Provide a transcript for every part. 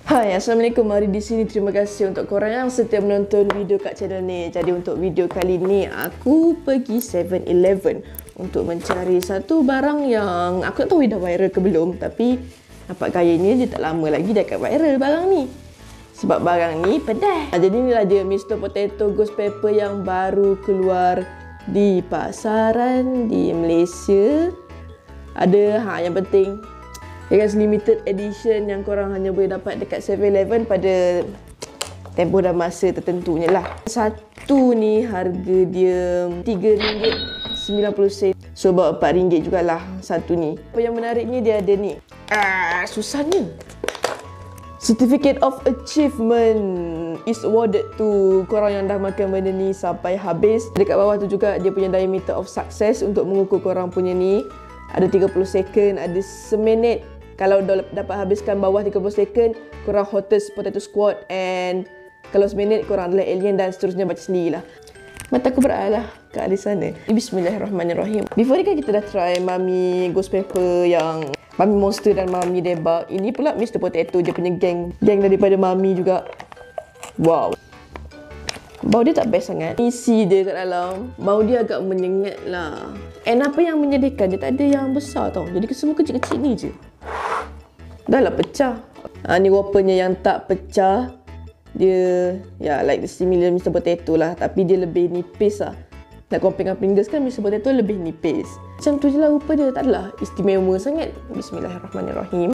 Hai, Assalamualaikum. Mari di sini. Terima kasih untuk korang yang setia menonton video kat channel ni. Jadi untuk video kali ni aku pergi 7-Eleven untuk mencari satu barang yang aku tak tahu dah viral ke belum, tapi nampak gayanya dia tak lama lagi dah akan viral barang ni. Sebab barang ni pedas. Jadi inilah dia Mr. Potato Ghost Pepper yang baru keluar di pasaran di Malaysia. Ada yang penting dengan limited edition yang korang hanya boleh dapat dekat 7-Eleven pada tempoh dan masa tertentunya lah. Satu ni harga dia RM3.90. So about RM4 jugalah satu ni. Apa yang menariknya dia ada ni. Susahnya. Certificate of Achievement is awarded to korang yang dah makan benda ni sampai habis. Dekat bawah tu juga dia punya diameter of success untuk mengukur korang punya ni. Ada 30 second, ada seminit. Kalau dapat habiskan bawah 30 second, korang hottest potato squad, and kalau seminit korang adalah alien dan seterusnya, baca sendirilah. Mata aku beralah ke arah sana. Bismillahirrahmanirrahim. Before ni kan kita dah try Mami Ghost Pepper yang Mami Monster dan Mami Debug. Ini pula Mr. Potato, dia punya geng daripada Mami juga. Wow, bau dia tak best sangat. Isi dia kat dalam, bau dia agak menyengat lah. And apa yang menyedihkan, dia tak ada yang besar tau. Jadi semua kecil-kecil ni je. Dah lah pecah. Ni wrappernya yang tak pecah. Dia like the similar Mr. Potato lah, tapi dia lebih nipis lah. Nak compare dengan Pringles kan Mr. Potato lebih nipis. Macam tu je lah rupa dia, tak adalah istimewa sangat. Bismillahirrahmanirrahim.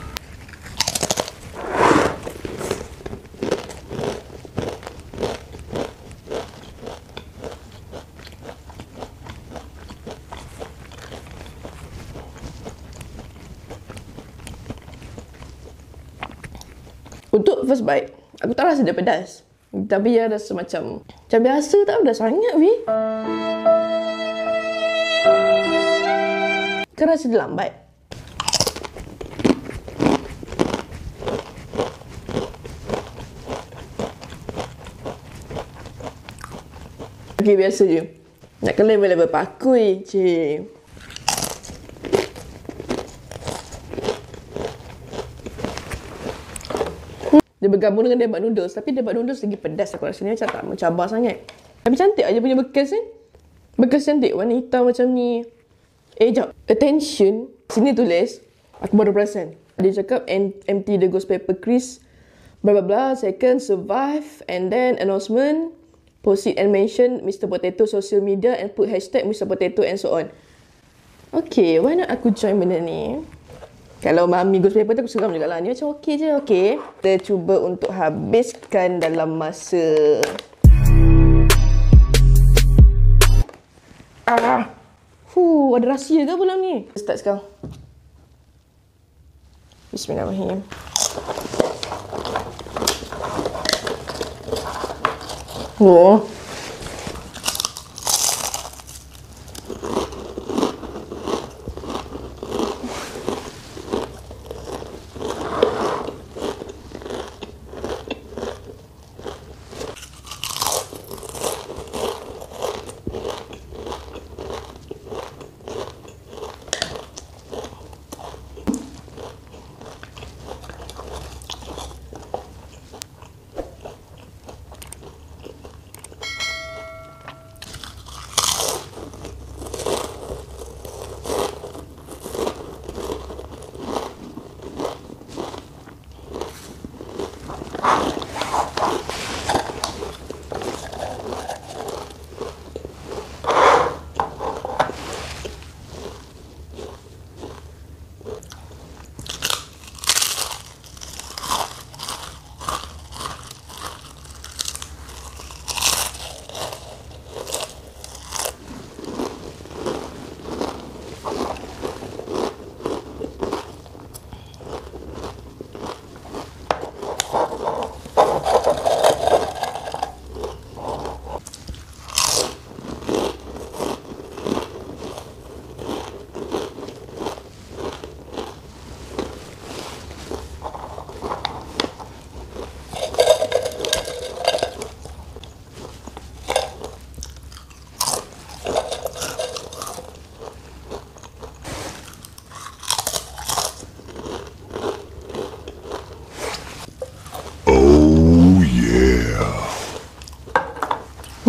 Untuk first bite, aku tak rasa dia pedas. Tapi dia rasa macam biasa, tak pedas sangat weh. Kan rasa dia lambat. Okay, biasa je. Nak ke level-level pakui, cik. Dia bergabung dengan debak noodles, tapi debak noodles lagi pedas aku rasa ni, macam tak mencabar sangat. Tapi cantik aja punya bekas ni. Bekas cantik, warna hitam macam ni. Jap. Attention. Sini tulis, aku baru perasan. Dia cakap empty the ghost pepper crease, blah blah blah, second, survive, and then announcement, proceed and mention Mr. Potato social media and put hashtag Mr. Potato and so on. Okay, why not aku join benda ni? Kalau Mami Ghost Pepper tu aku seram juga lah. Ni macam okey je, okey. Kita cuba untuk habiskan dalam masa ada rahsia ke pula ni? Start sekarang. Bismillahirrahmanirrahim. Oh.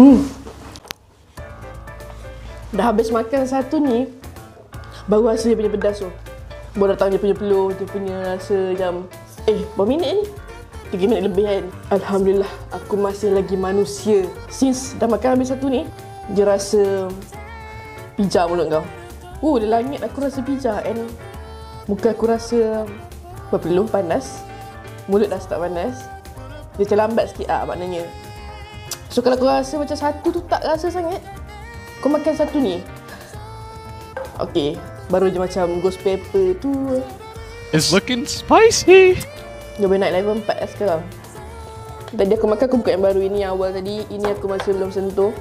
Dah habis makan satu ni, baru rasa dia punya pedas tu. Baru datang dia punya peluh, dia punya rasa macam berapa minit ni? 3 minit lebih kan. Alhamdulillah, aku masih lagi manusia. Since dah makan habis satu ni, dia rasa pijak mulut kau. Dia langit aku rasa pijak. And muka aku rasa berpeluh, panas. Mulut dah start panas. Dia macam lambat sikit maknanya. So kalau kau rasa macam satu tu tak rasa sangat, kau makan satu ni. Okay, baru je macam ghost pepper tu. It's looking spicy. Dia boleh naik level 4 lah sekarang. Tadi aku makan, aku buka yang baru. Ini yang awal tadi. Ini aku masih belum sentuh.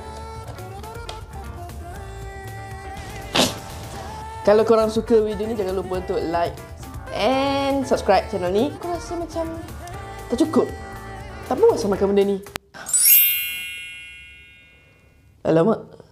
Kalau korang suka video ni, jangan lupa untuk like and subscribe channel ni. Aku rasa macam tak cukup. Tak puas makan benda ni. Alamak.